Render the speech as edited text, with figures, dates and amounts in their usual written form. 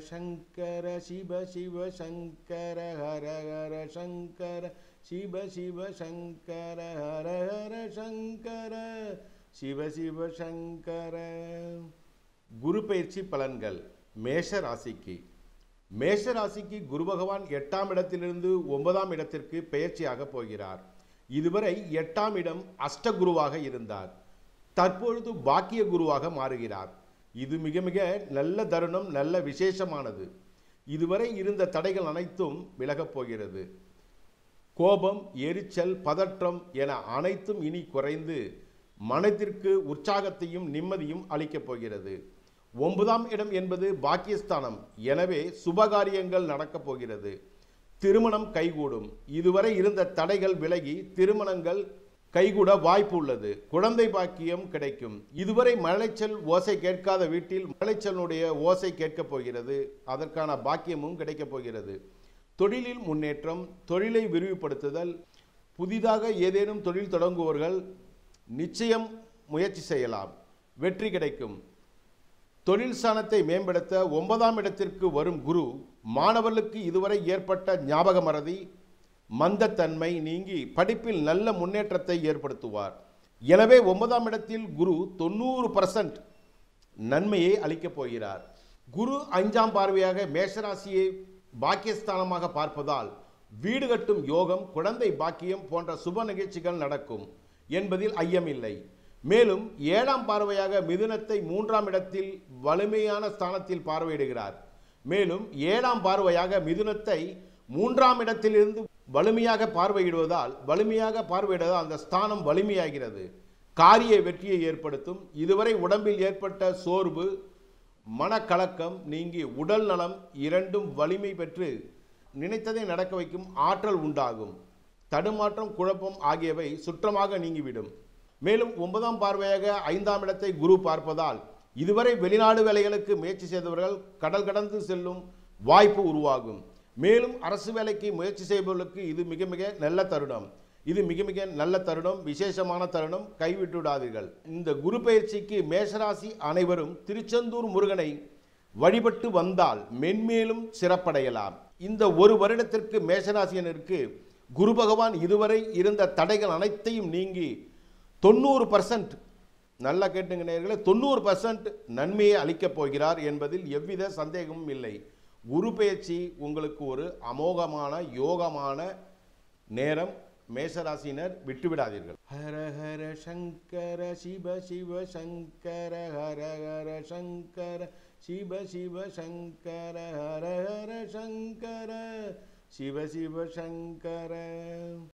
சங்கர சிவ சிவ சங்கர ஹர ஹர சங்கர சிவ சிவ சங்கர ஹர ஹர சங்கர சிவ சிவ சங்கர. குரு பயிற்சி பலன்கள். மேஷ ராசிக்கு குரு பகவான் 8ஆம் இடத்திலிருந்து 9ஆம் இடத்திற்கு பெயர்ச்சியாக போகிறார். இதுவரை 8ஆம் இடம் அஷ்டகுருவாக இருந்தார். தற்பொழுது பாக்கிய குருவாக மாறுகிறார். இது மிக மிக நல்ல தருணம், நல்ல விசேஷமானது. இதுவரை இருந்த தடைகள் அனைத்தும் விலகப் போகிறது. கோபம், எரிச்சல், பதற்றம் என அனைத்தும் இனி குறைந்து மனதிற்கு உற்சாகத்தையும் நிம்மதியும் அளிக்கப் போகிறது. 9ஆம் இடம் என்பது பாக்கியஸ்தானம். எனவே சுபகாரியங்கள் நடக்கப் போகிறது. திருமணம் கைகூடும். இதுவரை இருந்த தடைகள் விலகி திருமணங்கள் கைகூட வாய்ப்பு உள்ளது. குழந்தை பாக்கியம் கிடைக்கும். இதுவரை மலைச்சல் ஓசை கேட்காத வீட்டில் மலைச்சலுடைய ஓசை கேட்கப் போகிறது. அதற்கான பாக்கியமும் கிடைக்கப் போகிறது. தொழிலில் முன்னேற்றம், தொழிலை விரிவுபடுத்துதல், புதிதாக ஏதேனும் தொழில் தொடங்குவர்கள் நிச்சயம் முயற்சி செய்யலாம், வெற்றி கிடைக்கும். தொழில் ஸ்தானத்தை மேம்படுத்த 9ஆம் இடத்திற்கு வரும் குரு மாணவர்களுக்கு இதுவரை ஏற்பட்ட ஞாபக மறதி, மந்தத்தன்மை நீங்கி படிப்பில் நல்ல முன்னேற்றத்தை ஏற்படுத்துவார். எனவே 9ஆம் இடத்தில் குரு 90% நன்மையை அளிக்கப் போகிறார். குரு 5ஆம் பார்வையாக மேஷராசியை பாக்கியஸ்தானமாக பார்ப்பதால் வீடு கட்டும் யோகம், குழந்தை பாக்கியம் போன்ற சுப நிகழ்ச்சிகள் நடக்கும் என்பதில் ஐயமில்லை. மேலும் 7ஆம் பார்வையாக மிதுனத்தை 3ஆம் இடத்தில் வலிமையான ஸ்தானத்தில் பார்வையிடுகிறார். மேலும் 7ஆம் பார்வையாக மிதுனத்தை 3ஆம் இடத்திலிருந்து வலிமையாக பார்வையிடுவதால் அந்த ஸ்தானம் வலிமையாகிறது. காரிய வெற்றியை ஏற்படுத்தும். இதுவரை உடம்பில் ஏற்பட்ட சோர்வு, மனக்கலக்கம் நீங்கி உடல் நலம் இரண்டும் வலிமை பெற்று நினைத்ததை நடக்க வைக்கும் ஆற்றல் உண்டாகும். தடுமாற்றம், குழப்பம் ஆகியவை சுற்றமாக நீங்கிவிடும். மேலும் 9ஆம் பார்வையாக 5ஆம் இடத்தை குரு பார்ப்பதால் இதுவரை வெளிநாடு வேலைகளுக்கு முயற்சி செய்தவர்கள் கடல் கடந்து செல்லும் வாய்ப்பு உருவாகும். மேலும் அரசு வேலைக்கு முயற்சி செய்பவர்களுக்கு இது மிக மிக நல்ல தருணம், விசேஷமான தருணம். கைவிட்டுவிடாதீர்கள். இந்த குரு பயிற்சிக்கு மேஷராசி அனைவரும் திருச்செந்தூர் முருகனை வழிபட்டு வந்தால் மென்மேலும் சிறப்படையலாம். இந்த ஒரு வருடத்திற்கு மேஷராசியனருக்கு குரு பகவான் இதுவரை இருந்த தடைகள் அனைத்தையும் நீங்கி 90%, நல்லா கேட்டுங்க நேயர்களே, 90% நன்மையை அளிக்கப் போகிறார் என்பதில் எவ்வித சந்தேகமும் இல்லை. குரு பெயர்ச்சி உங்களுக்கு ஒரு அமோகமான யோகமான நேரம். மேஷராசினர் விட்டுவிடாதீர்கள். ஹர ஹர சங்கர சிவ சிவ சங்கர ஹர ஹர சங்கர சிவ சிவ சங்கர ஹர ஹர சங்கர சிவ சிவ சங்கர.